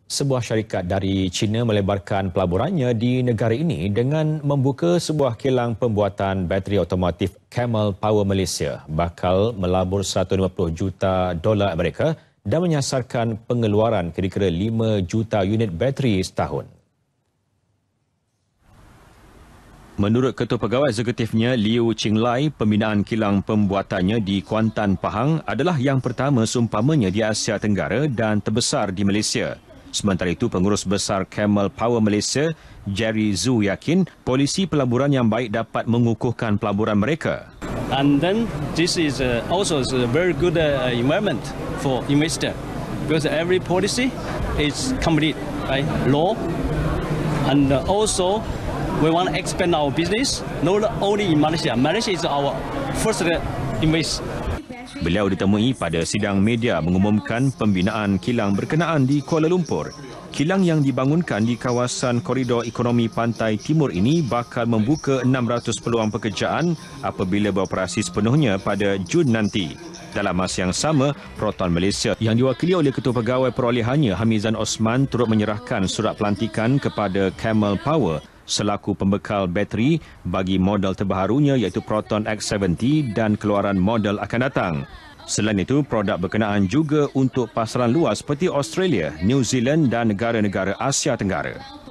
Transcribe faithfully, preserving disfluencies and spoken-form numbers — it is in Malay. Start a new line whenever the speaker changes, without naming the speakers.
Sebuah syarikat dari China melebarkan pelaburannya di negara ini dengan membuka sebuah kilang pembuatan bateri otomotif Camel Power Malaysia. Bakal melabur seratus lima puluh juta dolar Amerika dan menyasarkan pengeluaran kira-kira lima juta unit bateri setahun. Menurut Ketua Pegawai Eksekutifnya Liu Qinglai, pembinaan kilang pembuatannya di Kuantan, Pahang adalah yang pertama seumpamanya di Asia Tenggara dan terbesar di Malaysia. Sementara itu, Pengurus Besar Camel Power Malaysia, Jerry Zhu, yakin polisi pelaburan yang baik dapat mengukuhkan pelaburan mereka.
And then this is uh, also a very good uh, environment for investor because every policy is complete, right? Law, and uh, also we want to expand our business not only in Malaysia. Malaysia is our first invest.
Beliau ditemui pada sidang media mengumumkan pembinaan kilang berkenaan di Kuala Lumpur. Kilang yang dibangunkan di kawasan koridor ekonomi pantai timur ini bakal membuka enam ratus peluang pekerjaan apabila beroperasi sepenuhnya pada Jun nanti. Dalam masa yang sama, Proton Malaysia yang diwakili oleh Ketua Pegawai Perolehannya Hamizan Osman turut menyerahkan surat pelantikan kepada Camel Power selaku pembekal bateri bagi model terbarunya iaitu Proton X tujuh puluh dan keluaran model akan datang. Selain itu, produk berkenaan juga untuk pasaran luas seperti Australia, New Zealand dan negara-negara Asia Tenggara.